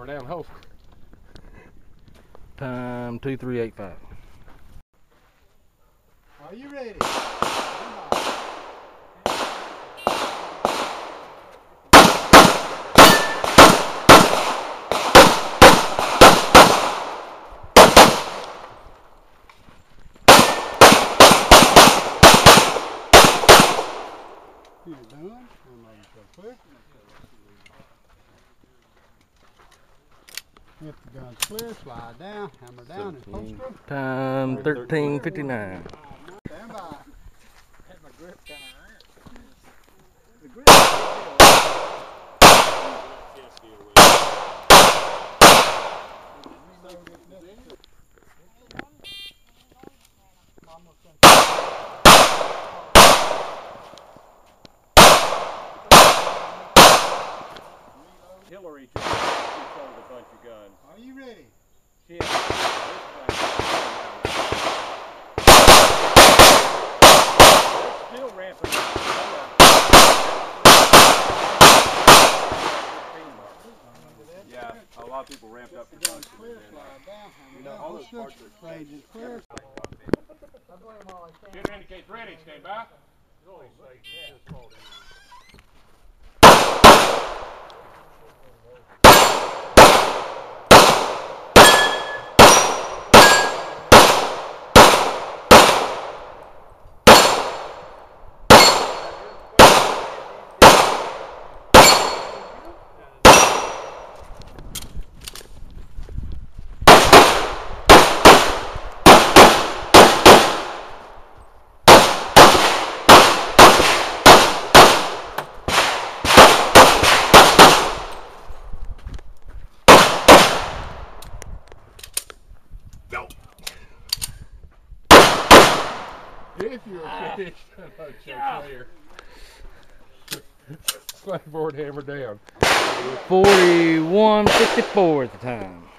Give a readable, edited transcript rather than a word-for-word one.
Hammer down hole. Time 2385. Are you ready? You're done. Clear. If the gun's clear, slide down, hammer down, and post. Time 1359. Stand by. Had my grip kind of hurt. The grip is Hillary just sold a bunch of guns. Are you ready? She had they're still ramping up. Yeah, a lot of people ramped up. The gun's clear, slide down, hammer down, all those post. parts are Range is clear. Shooter indicates ready. Stand by. If you're finished, clear. Slide forward, hammer down. 4154 at the time.